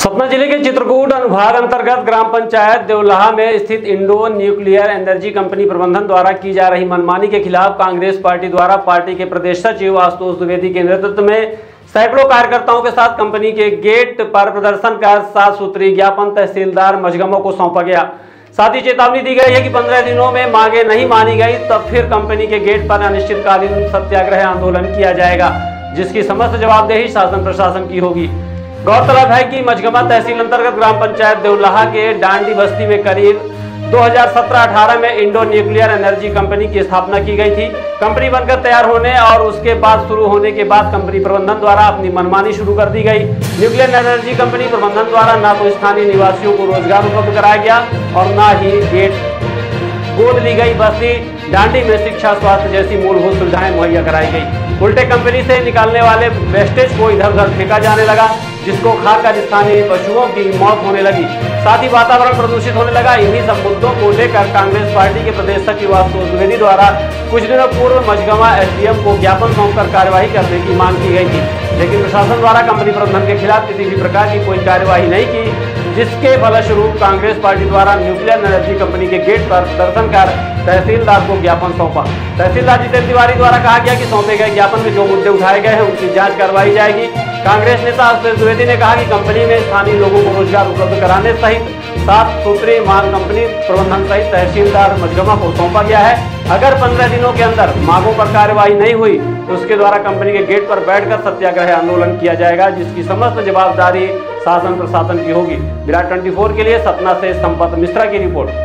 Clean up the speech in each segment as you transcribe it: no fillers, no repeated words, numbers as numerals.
सतना जिले के चित्रकूट अनुभाग अंतर्गत ग्राम पंचायत देवलाहा में स्थित इंडो न्यूक्लियर एनर्जी कंपनी प्रबंधन द्वारा की जा रही मनमानी के खिलाफ कांग्रेस पार्टी द्वारा पार्टी के प्रदेश सचिव आशुतोष द्विवेदी के नेतृत्व में सैकड़ों कार्यकर्ताओं के साथ कंपनी के गेट पर प्रदर्शन कर 7 सूत्रीय ज्ञापन तहसीलदार मझगमों को सौंपा गया। साथ ही चेतावनी दी गई है कि 15 दिनों में मांगे नहीं मानी गई तब फिर कंपनी के गेट पर अनिश्चितकालीन सत्याग्रह आंदोलन किया जाएगा, जिसकी समस्त जवाबदेही शासन प्रशासन की होगी। गौरतलब है कि मझगमा तहसील अंतर्गत ग्राम पंचायत देवलाहा के डांडी बस्ती में करीब 2017-18 में इंडो न्यूक्लियर एनर्जी कंपनी की स्थापना की गई थी। कंपनी बनकर तैयार होने और उसके बाद शुरू होने के बाद कंपनी प्रबंधन द्वारा अपनी मनमानी शुरू कर दी गई। न्यूक्लियर एनर्जी कंपनी प्रबंधन द्वारा न तो स्थानीय निवासियों को रोजगार उपलब्ध कराया गया और न ही गेट गोद ली गई बस्ती डांडी में शिक्षा, स्वास्थ्य जैसी मूलभूत सुविधाएं मुहैया कराई गई। उल्टे कंपनी से निकालने वाले वेस्टेज को इधर उधर फेंका जाने लगा, जिसको खाकर स्थानीय पशुओं की मौत होने लगी, साथ ही वातावरण प्रदूषित होने लगा। इन्हीं सब मुद्दों को लेकर कांग्रेस पार्टी के प्रदेश सचिव आशुतोष द्विवेदी द्वारा कुछ दिनों पूर्व मझगमा एसडीएम को ज्ञापन सौंपकर कार्यवाही करने की मांग की गई थी, लेकिन प्रशासन द्वारा कंपनी प्रबंधन के खिलाफ किसी भी प्रकार की कोई कार्यवाही नहीं की, जिसके फलस्वरूप कांग्रेस पार्टी द्वारा न्यूक्लियर एनर्जी कंपनी के गेट पर प्रदर्शन कर तहसीलदार को ज्ञापन सौंपा। तहसीलदार जितेंद्र तिवारी द्वारा कहा गया कि सौंपे गए ज्ञापन में जो मुद्दे उठाए गए हैं उनकी जांच करवाई जाएगी। कांग्रेस नेता आशुतोष द्विवेदी ने कहा कि कंपनी में स्थानीय लोगों को रोजगार उपलब्ध कराने सहित 7 सूत्रीय मांग कंपनी प्रबंधन सहित तहसीलदार मझगमा को सौंपा गया है। अगर 15 दिनों के अंदर मांगों पर कार्यवाही नहीं हुई तो उसके द्वारा कंपनी के गेट पर बैठकर सत्याग्रह आंदोलन किया जाएगा, जिसकी समस्त जवाबदारी शासन प्रशासन की होगी। विराट 24 के लिए सतना से संपत मिश्रा की रिपोर्ट।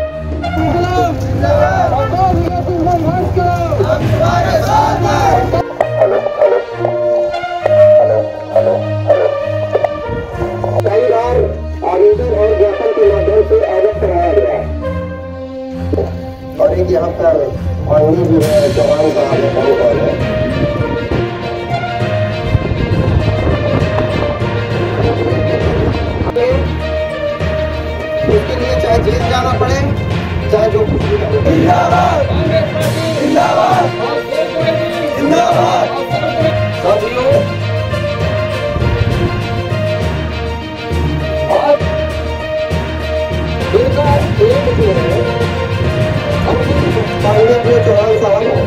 कई बार आवेदन और ज्ञापन के माध्यम से अवगत कराया गया और एक यहाँ पर माननीय जो है जवान साहब इसके लिए चाहे जेल जाना पड़े, चाहे जो कुछ भी जिंदाबाद जिंदाबाद जिंदाबाद साथियों। एक जो है माननीय चौहान साहब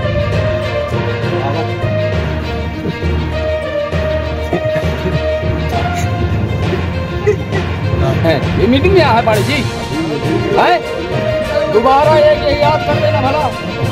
ये मीटिंग में है पाड़ी जी है, दोबारा ये याद कर देना भला।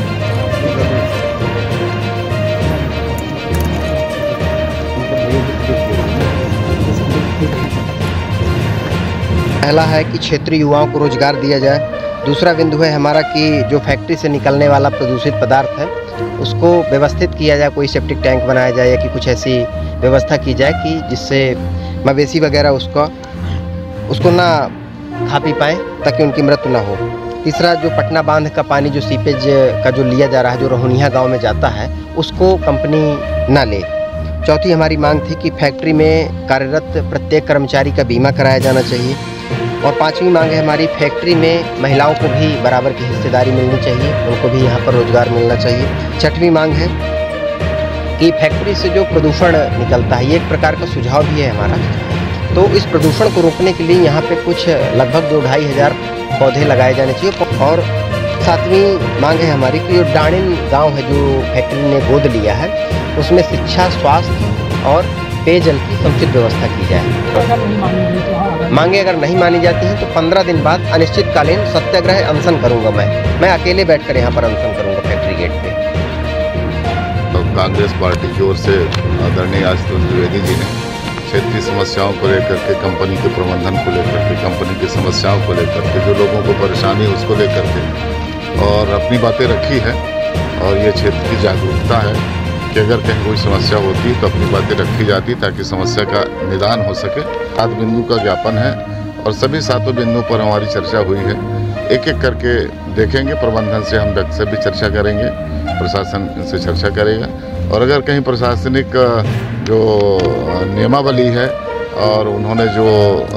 पहला है कि क्षेत्रीय युवाओं को रोजगार दिया जाए। दूसरा बिंदु है हमारा कि जो फैक्ट्री से निकलने वाला प्रदूषित पदार्थ है उसको व्यवस्थित किया जाए, कोई सेप्टिक टैंक बनाया जाए या कि कुछ ऐसी व्यवस्था की जाए कि जिससे मवेशी वगैरह उसको ना खा पी पाए ताकि उनकी मृत्यु ना हो। तीसरा, जो पटना बांध का पानी जो सीपेज का जो लिया जा रहा है, जो रोहनिया गांव में जाता है, उसको कंपनी ना ले। चौथी हमारी मांग थी कि फैक्ट्री में कार्यरत प्रत्येक कर्मचारी का बीमा कराया जाना चाहिए। और पांचवी मांग है हमारी, फैक्ट्री में महिलाओं को भी बराबर की हिस्सेदारी मिलनी चाहिए, उनको भी यहाँ पर रोजगार मिलना चाहिए। छठवीं मांग है कि फैक्ट्री से जो प्रदूषण निकलता है, ये एक प्रकार का सुझाव भी है हमारा, तो इस प्रदूषण को रोकने के लिए यहाँ पे कुछ लगभग 2-2.5 हज़ार पौधे लगाए जाने चाहिए। और 7वीं मांग है हमारी कि जो डाणिन गांव है जो फैक्ट्री ने गोद लिया है, उसमें शिक्षा, स्वास्थ्य और पेयजल की समुचित व्यवस्था की जाए। मांगे अगर नहीं मानी जाती हैं तो 15 दिन बाद अनिश्चितकालीन सत्याग्रह अनशन करूंगा। मैं अकेले बैठकर यहाँ पर अनशन करूंगा फैक्ट्री गेट पे। तो कांग्रेस पार्टी की ओर से आदरणीय आशुतोष द्विवेदी जी ने क्षेत्रीय समस्याओं को लेकर के, कंपनी के प्रबंधन को लेकर के, कंपनी की समस्याओं को लेकर के, जो लोगों को परेशानी है उसको लेकर के और अपनी बातें रखी है। और ये क्षेत्र की जागरूकता है कि अगर कहीं कोई समस्या होती है तो अपनी बातें रखी जाती ताकि समस्या का निदान हो सके। 7 बिंदु का ज्ञापन है और सभी 7 बिंदु पर हमारी चर्चा हुई है। एक एक करके देखेंगे, प्रबंधन से हम व्यक्ति से भी चर्चा करेंगे, प्रशासन इनसे चर्चा करेगा। और अगर कहीं प्रशासनिक जो नियमावली है और उन्होंने जो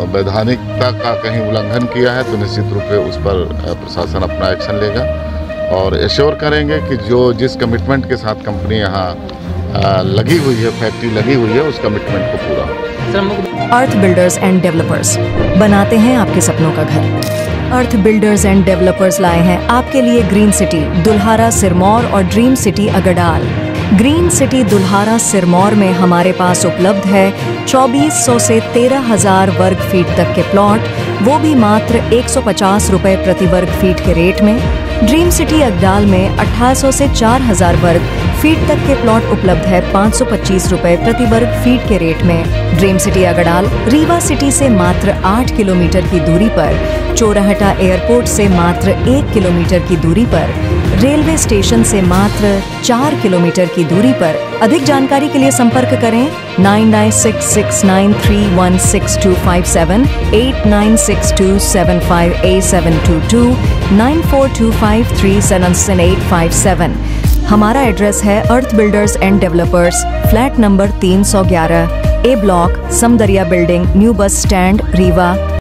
वैधानिकता का कहीं उल्लंघन किया है तो निश्चित रूप से उस पर प्रशासन अपना एक्शन लेगा। और एश्योर करेंगे कि जिस कमिटमेंट के साथ कंपनी यहाँ लगी हुई है, फैक्ट्री लगी हुई है, उस कमिटमेंट को पूरा हो। अर्थ बिल्डर्स एंड डेवलपर्स बनाते हैं आपके सपनों का घर। अर्थ बिल्डर्स एंड डेवलपर्स लाए हैं आपके लिए ग्रीन सिटी दुल्हारा सिरमौर और dream city Agdal. Green city Dulhara Sirmaur में हमारे पास उपलब्ध है 2400 से 13,000 वर्ग फीट तक के प्लॉट, वो भी मात्र 150 रुपए प्रति वर्ग फीट के रेट में। ड्रीम सिटी अगडाल में 1800 से 4,000 वर्ग फीट तक के प्लॉट उपलब्ध है 525 रुपए प्रति वर्ग फीट के रेट में। Dream city Agdal Rewa city से मात्र 8 किलोमीटर की दूरी पर, चोराहटा एयरपोर्ट से मात्र 1 किलोमीटर की दूरी पर, रेलवे स्टेशन से मात्र 4 किलोमीटर की दूरी पर। अधिक जानकारी के लिए संपर्क करें 9966931627, 896275A722, 9425377857। हमारा एड्रेस है earth builders and developers, flat number 311, A block, Samdariya building, new bus stand, Rewa.